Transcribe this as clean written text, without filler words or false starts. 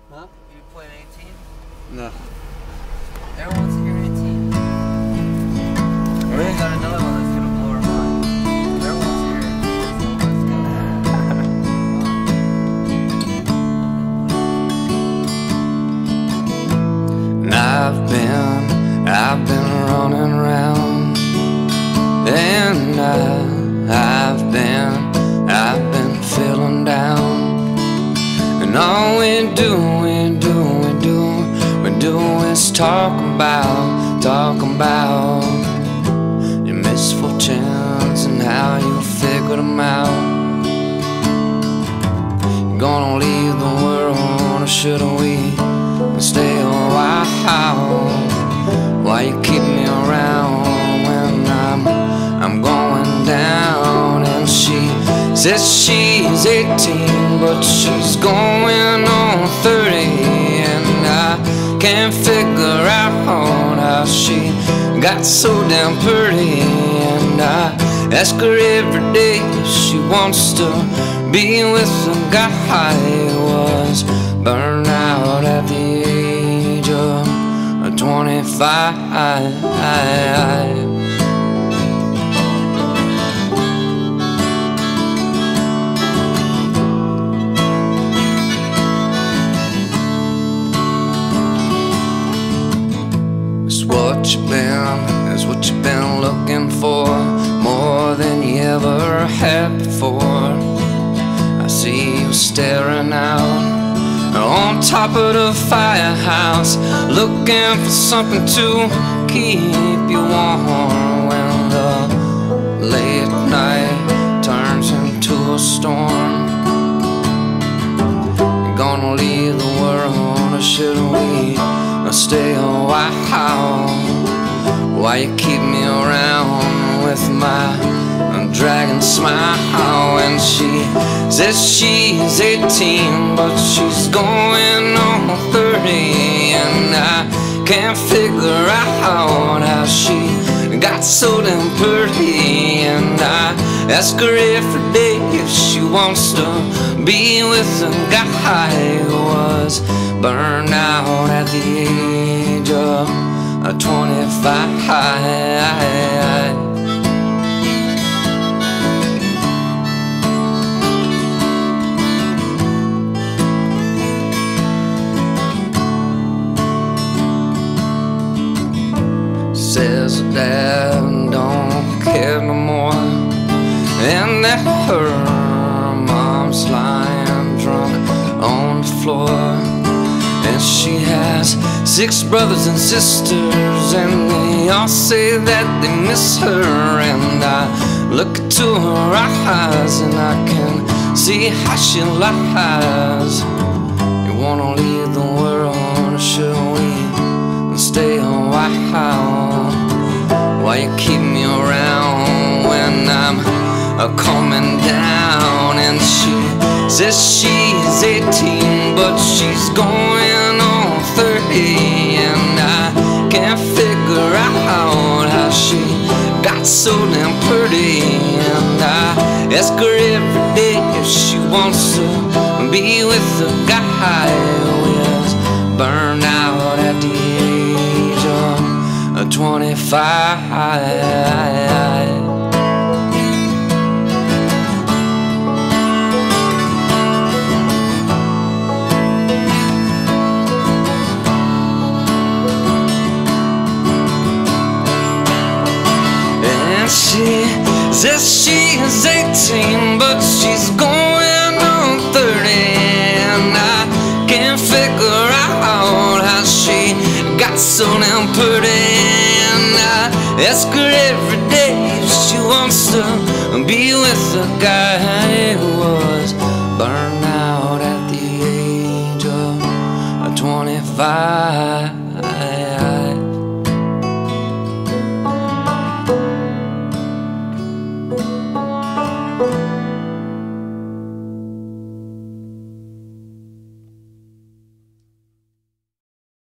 Huh? You playing 18? No. Everyone wants to hear 18. We already got another one that's gonna blow our mind. Everyone wants to hear 18. And I've been running around, and I've been feeling down. And all we do is talk about your misfortunes and how you figured them out. You're gonna leave the world, or should we stay a while? Why you keep me around when I'm going down? And she says she's 18, but she's going on 30, and I can't figure out how she got so damn pretty. And I ask her every day if she wants to be with a guy who was burned out at the age of 25. Is what you've been looking for, more than you ever had before. I see you staring out on top of the firehouse, looking for something to keep you warm when the late night turns into a storm. You're gonna leave the world, or should we stay a while? Why you keep me around with my dragon smile? And she says she's 18, but she's going on 30, and I can't figure out how she got so damn pretty. And I ask her every day if she wants to be with a guy who was burned out at the age of 25. Says her dad don't care no more, and that her mom's lying drunk on the floor. And she has 6 brothers and sisters, and they all say that they miss her. And I look into her eyes, and I can see how she lies. You wanna leave the world, or should we stay a while? Why you keep me around when I'm coming down? And she says she's 18, but she's going on 30, and I can't figure out how she got so damn pretty. And I ask her every day if she wants to be with a guy who is burned out at the age of 25. She says she's 18, but she's going on 30, and I can't figure out how she got so damn pretty. And I ask her every day if she wants to be with a guy who was burned out at the age of 25.